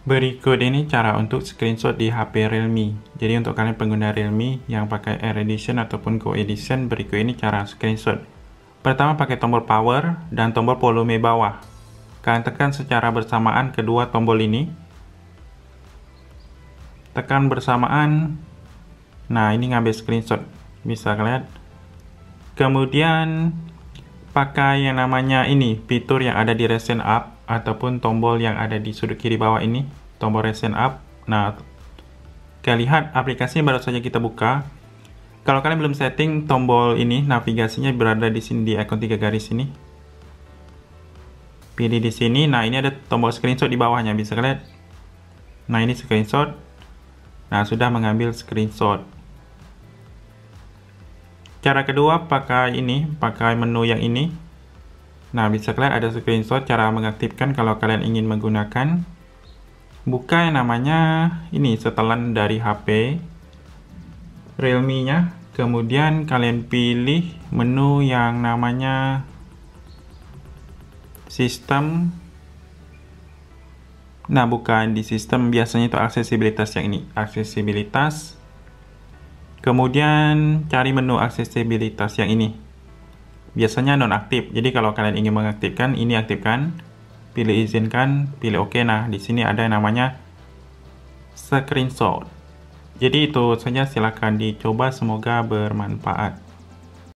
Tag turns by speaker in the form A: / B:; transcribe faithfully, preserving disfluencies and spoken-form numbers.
A: Berikut ini cara untuk screenshot di H P Realme. Jadi untuk kalian pengguna Realme yang pakai Air Edition ataupun Go Edition, berikut ini cara screenshot. Pertama, pakai tombol power dan tombol volume bawah. Kalian tekan secara bersamaan kedua tombol ini. Tekan bersamaan. Nah, ini ngambil screenshot. Bisa kalian. Kemudian pakai yang namanya ini, fitur yang ada di Recent App ataupun tombol yang ada di sudut kiri bawah ini, tombol Recent App. Nah, kalian lihat aplikasi baru saja kita buka. Kalau kalian belum setting tombol ini, navigasinya berada di sini di ikon tiga garis ini. Pilih di sini. Nah, ini ada tombol screenshot di bawahnya, bisa kalian. Nah, ini screenshot. Nah, sudah mengambil screenshot. Cara kedua pakai ini, pakai menu yang ini. Nah, bisa kalian ada screenshot cara mengaktifkan kalau kalian ingin menggunakan. Buka yang namanya ini setelan dari H P Realme-nya. Kemudian kalian pilih menu yang namanya sistem. Nah, bukan di sistem, biasanya itu aksesibilitas yang ini, aksesibilitas. Kemudian cari menu aksesibilitas yang ini. Biasanya nonaktif. Jadi kalau kalian ingin mengaktifkan, ini aktifkan, pilih izinkan, pilih oke. Nah, di sini ada yang namanya screenshot. Jadi itu saja, silakan dicoba, semoga bermanfaat.